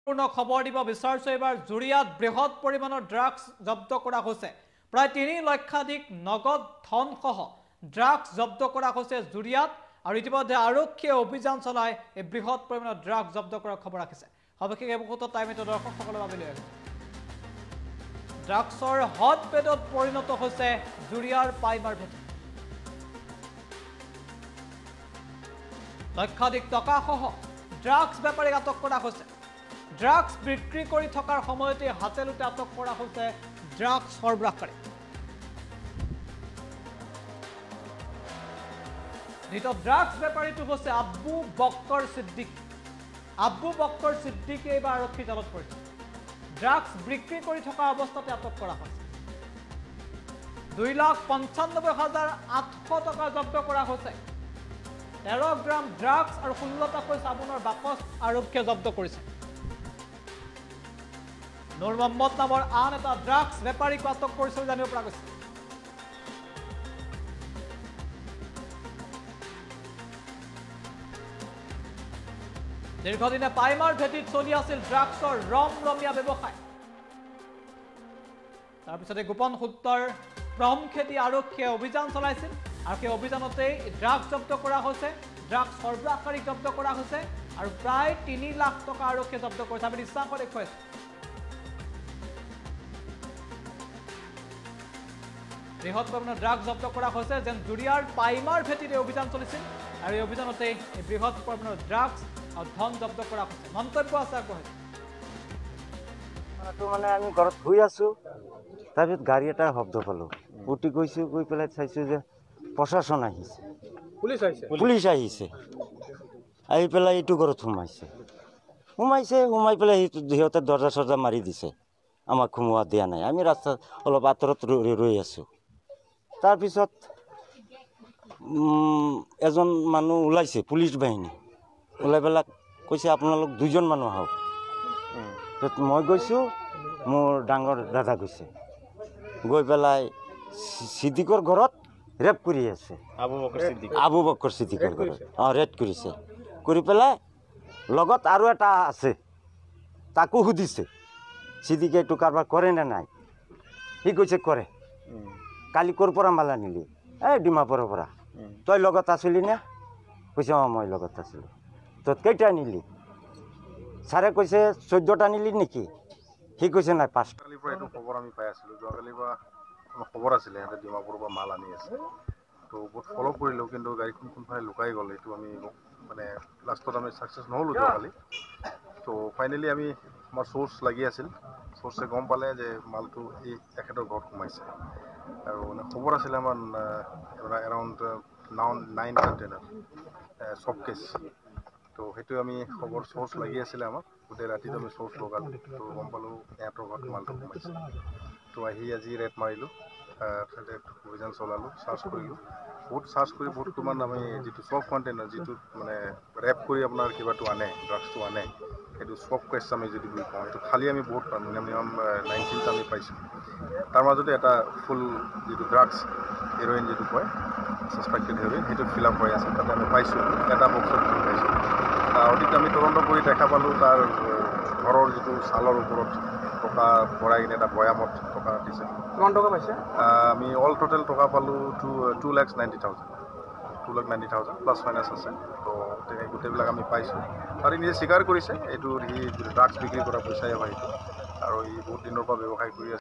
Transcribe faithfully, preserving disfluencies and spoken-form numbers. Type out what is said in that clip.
পূৰ্ণ খবৰ দিব বিচাৰিছো এবাৰ জুৰিয়াত বৃহৎ পৰিমাণৰ ড্ৰাগছ জব্দ কৰা হৈছে প্ৰায় তিনি লক্ষাধিক নগদ ধন সহ ড্ৰাগছ জব্দ কৰা হৈছে জুৰিয়াত আৰু ইতিমধ্যে আৰক্ষীয়ে অভিযান চলাই এই বৃহৎ পৰিমাণৰ ড্ৰাগছ জব্দ কৰাৰ খবৰ ৰাখিছে সবিশেষ এই মুহূৰ্তত টাইমটো দৰ্শকসকলৰ বাবে লৈ আহিছে ড্ৰাগছৰ হটবেডত পৰিণত হৈছে জুৰিয়াৰ পাইমাৰ ভেটি লক্ষাধিক টকা সহ ড্ৰাগছ বেপাৰীক আটক কৰা হৈছে ড্ৰাগছ বিক্ৰী কৰি থকাৰ সময়তে হাতেলুতে আটক কৰা হৈছে ড্ৰাগছ সৰবৰাহকাৰী ধৃত ড্ৰাগছ বেপাৰীটো হৈছে আব্বু বক্কৰ সিদ্দিক আব্বু বক্কৰ সিদ্দিকে এইবাৰ আৰক্ষী জালত পৰিছে ড্ৰাগছ বিক্ৰী কৰি থকা অৱস্থাতে আটক কৰা হৈছে দুই লাখ পঞ্চানব্বৈ হাজাৰ আঠশ টকা জব্দ কৰা হৈছে তেৰ গ্ৰাম ড্ৰাগছ আৰু ষোল্লটাকৈ চাবোনৰ বাকচ আৰক্ষীয়ে জব্দ কৰিছে নুৰ মহম্মদ নামৰ আন এটা ড্ৰাগছ বেপাৰীক আটক কৰিছে জানিব পৰা গৈছে দীৰ্ঘদিনে পাইমাৰ ভেটিত চলি আছিল ড্ৰাগছৰ ৰম ৰমীয়া ব্যৱসায় তাৰপিছতে গোপন সূত্ৰৰ প্ৰম খেতি আৰক্ষীয়ে অভিযান চলাইছিল আৰু সেই অভিযানতে ড্ৰাগছ জব্দ কৰা হৈছে ড্ৰাগছ সৰবৰাহকাৰীক জব্দ কৰা হৈছে আৰু প্ৰায় তিনি লাখ টকা আৰক্ষীয়ে জব্দ কৰিছে আমি দৃশ্যাংশ দেখুৱাইছো বৃহৎ পৰিমাণৰ ড্ৰাগছ জব্দ কৰা হৈছে যেন জুৰিয়াৰ পাইমাৰ ভেটিতে অভিযান চলিছিল আৰু এই অভিযানতে এই বৃহৎ পৰিমাণৰ ড্ৰাগছ আৰু ধন জব্দ কৰা হৈছে মন্তব্য আছে আগবঢ়াইছে মানে আমি ঘৰত শুই আছো তাৰপিছত গাড়ী এটা শব্দ পালো উঠি গৈছো গৈ পেলাই চাইছো যে প্ৰশাসন আহিছে পুলিচ আহিছে পুলিচ আহিছে আহি পেলাই এইটো ঘৰত সোমাইছে সোমাইছে সোমাই পেলাই সিহঁতে দৰ্জা চৰ্জা মাৰি দিছে আমাক সোমোৱা দিয়া নাই আমি ৰাস্তাত অলপ আঁতৰত ৰৈ আছো তাৰপিছত এজন মানুহ ওলাইছে পুলিচ বাহিনী ওলাই পেলাই কৈছে আপোনালোক দুজন মানুহ আহক মই গৈছোঁ মোৰ ডাঙৰ দাদা গৈছে গৈ পেলাই সিদ্দিকৰ ঘৰত ৰেপ কৰি আছে আবু বক্কৰ সিদ্দিকৰ ঘৰত অঁ ৰেপ কৰিছে কৰি পেলাই লগত আৰু এটা আছে তাকো সুধিছে সিদ্দিকে এইটো কাৰোবাৰ কৰে নে নাই সি কৈছে কৰে কালি ক'ৰ পৰা মাল আনিলি এই ডিমাপুৰৰ পৰা তই লগত আছিলি নে কৈছে অঁ মই লগত আছিলোঁ তত কেইটা আনিলি ছাৰে কৈছে চৈধ্যটা আনিলি নেকি সি কৈছে নাই পাঁচটা কালিৰ পৰা এইটো খবৰ আমি পাই আছিলোঁ যোৱাকালিৰ পৰা আমাৰ খবৰ আছিলে সিহঁতে ডিমাপুৰৰ পৰা মাল আনি আছে তো বহুত ফ'ল' কৰিলোঁ কিন্তু গাড়ীখন কোনফালে লুকাই গ'ল এইটো আমি মানে লাষ্টত আমি ছাকচেছ নহ'লোঁ যোৱাকালি তো ফাইনেলি আমি আমাৰ চ'ৰ্চ লাগি আছিল চ'ৰ্চে গম পালে যে মালটো এই তেখেতৰ ঘৰত সোমাইছে আৰু মানে খবৰ আছিলে আমাৰ এৰাউণ্ড নাউন নাইন কণ্টেইনাৰ চব কেছ তো সেইটো আমি খবৰ চ'ৰ্চ লাগি আছিলে আমাক গোটেই ৰাতিটো আমি চ'ৰ্চ লগালোঁ তো গম পালোঁ সিহঁতৰ ঘৰত মালটো সোমাইছে তো আহি আজি ৰেড মাৰিলোঁ তাতে অভিযান চলালোঁ চাৰ্চ কৰিলোঁ বহুত চাৰ্চ কৰি বহুত কিমান আমি যিটো চব কণ্টেইনাৰ যিটো মানে ৰেপ কৰি আপোনাৰ কিবাটো আনে ড্ৰাগছটো আনে সেইটো চব কেছ আমি যদি বুলি কওঁ সেইটো খালি আমি বহুত মিনিমাম নাইনটিনটা আমি পাইছোঁ তাৰ মাজতে এটা ফুল যিটো ড্ৰাগছ হেৰইন যিটো কয় ছাছপেক্টেড হেৰইন সেইটো ফিল আপ হৈ আছে তাতে আমি পাইছোঁ এটা বক্সত পাইছোঁ অধিক আমি তদন্ত কৰি দেখা পালোঁ তাৰ ঘৰৰ যিটো ছালৰ ওপৰত টকা ভৰাই কিনে এটা বয়ামত টকা দিছে কিমান টকা পাইছে আমি অল টোটেল টকা পালোঁ two two lakhs ninety thousand two lakh ninety thousand plus finance আছে তো গোটেইবিলাক আমি পাইছোঁ আৰু নিজে স্বীকাৰ কৰিছে এইটো সি ড্ৰাগছ বিক্ৰী কৰা পইচাই হয় এইটো আৰু ই বহুত দিনৰ পৰা ব্যৱসায় কৰি আছে